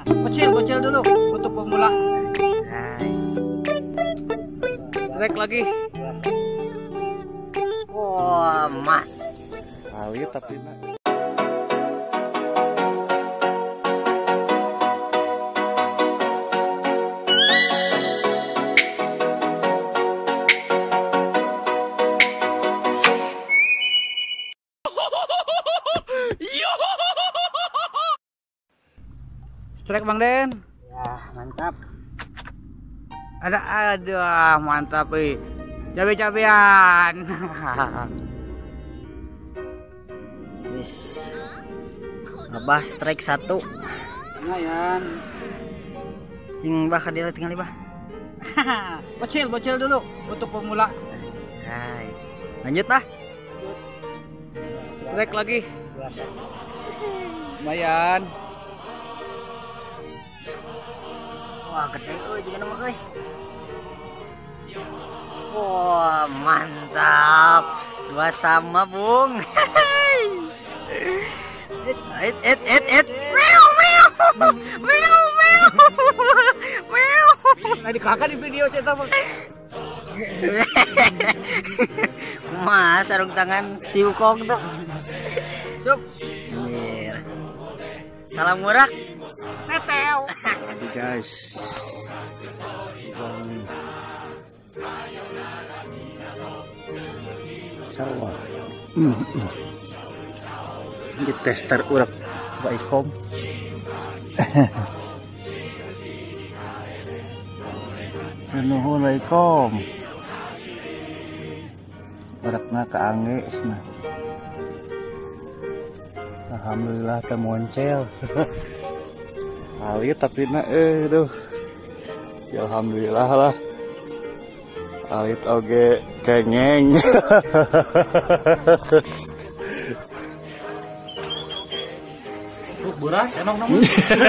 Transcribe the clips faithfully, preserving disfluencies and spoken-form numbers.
Bocil, bocil dulu untuk pemula. Trek lagi. Wah, mah. Alit tapi Strike Bang Den. ya mantap. Ada aduh mantap euy. Cabe-cabean. Wis. Abah strike satu. Lumayan. Cing bah kadil tinggal bah. Bocil, bocil dulu untuk pemula. Hai. Lanjut bah. Trek lagi. Lumayan. Wah, gede euy jeung nama euy. Wah, mantap. Dua sama, Bung. Et et et et. Meow meow. Meow meow. Meow. Nah, di kakak di video saya tahu. Mas sarung tangan si Wukong tuh. Sup. Anjir. Salam murak. Neteo. Jadi guys. Sawah. Hmm. Di tester urak Pak Ikom. Sanuhun Pak Ikom. Urakna kaangge cenah. Alhamdulillah teh moncel. Alit tapi na eh duh. Ya alhamdulillah lah. Alit oge kengeng. Buras enong namun.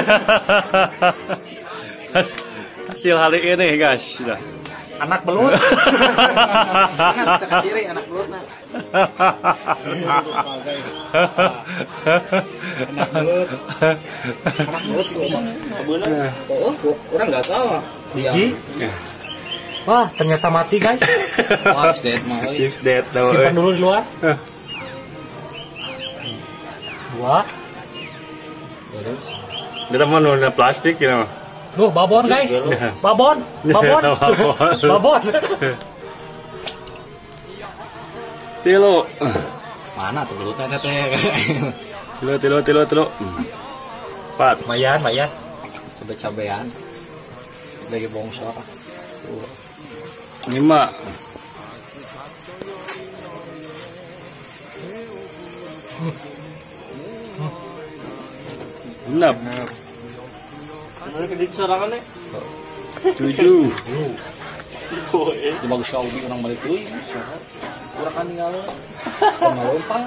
Hasil hari ini guys sudah. Anak belut. Anak ciri anak belut nah. Guys. Anak belut. Anak belut bener. Oh, orang enggak tahu. Biji. Wah, ternyata mati guys. Wah, is dead mah. Is dead though. Simpan dulu di luar. Dua. Kita mau nuna plastik gitu mah. Tuh, babon guys. Babon, babon. Babon. Tilo. Mana tuh belutnya teh? Tilo tilo tilo tilo. Empat. Mayan, mayan. Cabe-cabean. Dari bongsor. Lima. Enam. Tujuh. Itu bagus kau ubi orang balik tuh. Kurang kan tinggal. Sama lompat.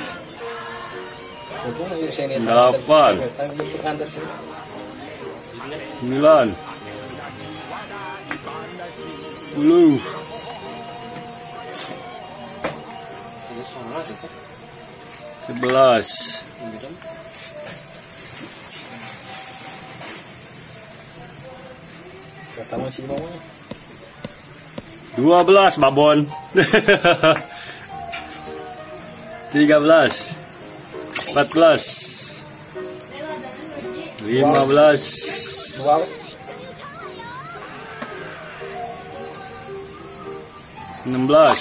Untung aja saya ini. Delapan. Sembilan. Sepuluh. Sebelas. Dua belas babon. Tiga belas. Empat belas. Lima belas. Enam belas.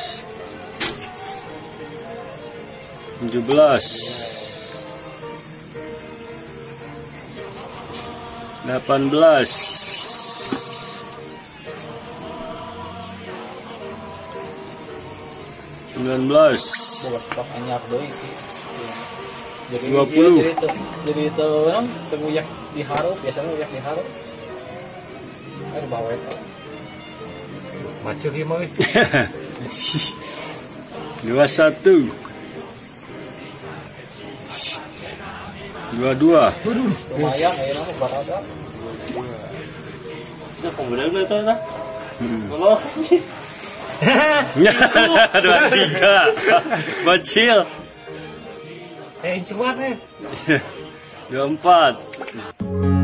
Tujuh belas. Delapan belas. Sembilan belas. Dua puluh. Jadi itu orang teguyak diharap biasanya uyak diharap. Aduh bawa itu. Macul ya mau. Dua satu. Dua dua. Lumayan ayo nama barada. Itu penggunaan itu lah. Kalau dua tiga. Bocil. Eh cuman eh. Dua empat.